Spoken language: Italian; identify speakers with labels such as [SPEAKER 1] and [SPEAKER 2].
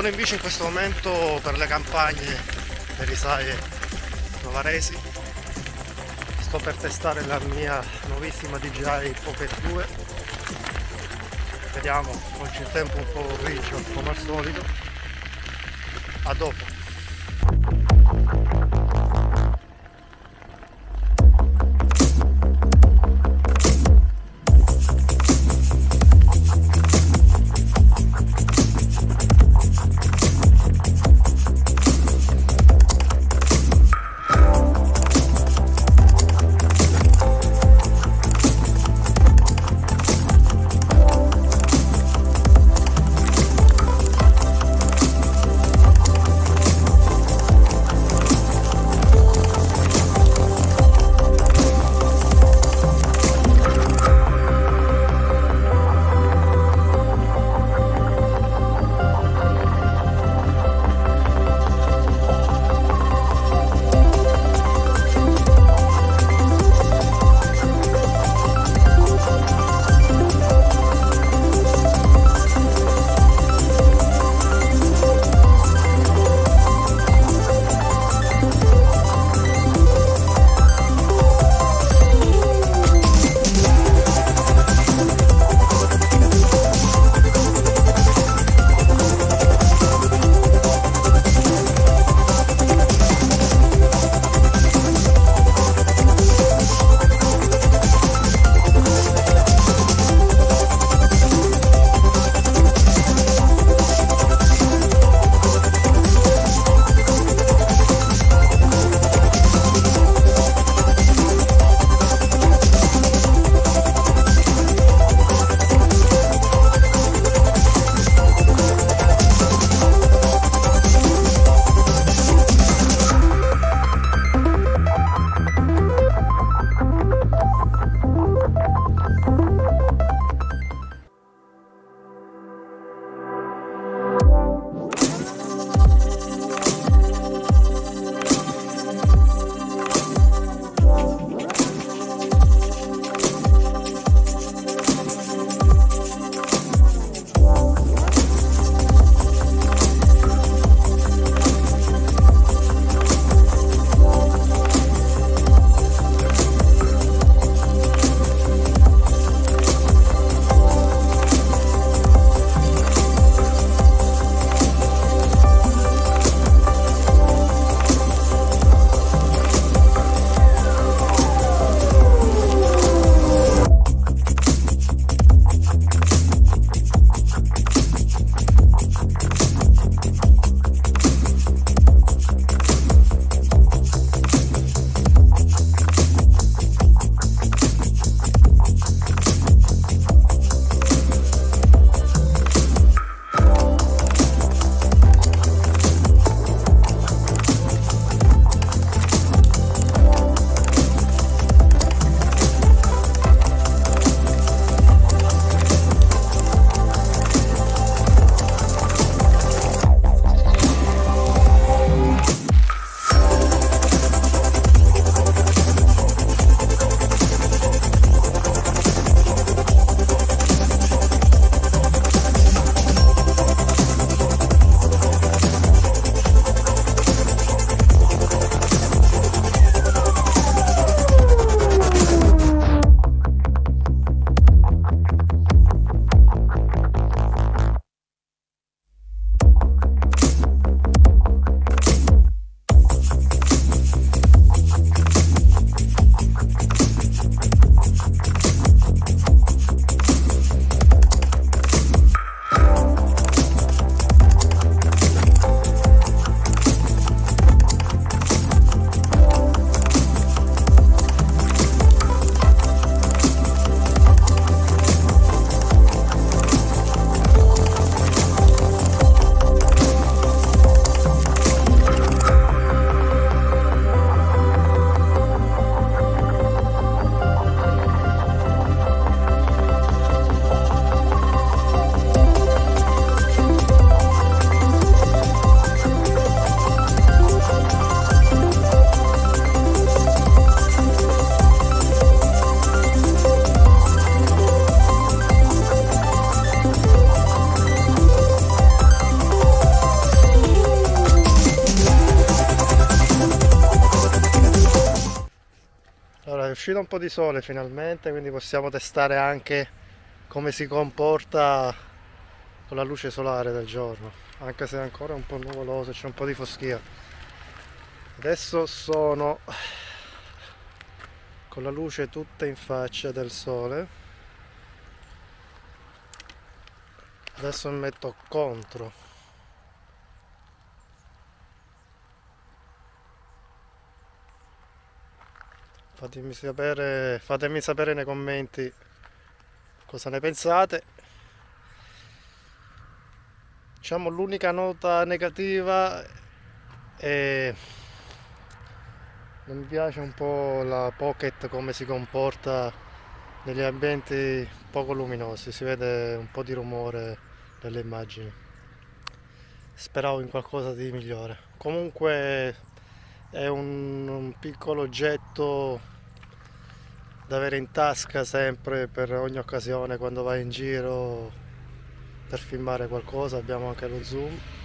[SPEAKER 1] Sono in bici in questo momento per le campagne le risaie Novaresi. Sto per testare la mia nuovissima Dji Pocket 2. Vediamo, oggi il tempo un po' grigio come al solito. A dopo. uscito un po' di sole finalmente, quindi possiamo testare anche come si comporta con la luce solare del giorno, anche se è ancora un po' nuvoloso, c'è un po' di foschia. Adesso sono con la luce tutta in faccia del sole. Adesso mi metto contro. Fatemi sapere nei commenti cosa ne pensate. Diciamo l'unica nota negativa è non mi piace un po' la Pocket come si comporta negli ambienti poco luminosi, si vede un po' di rumore nelle immagini. Speravo in qualcosa di migliore. Comunque è un piccolo oggetto da avere in tasca sempre per ogni occasione quando vai in giro per filmare qualcosa. Abbiamo anche lo zoom.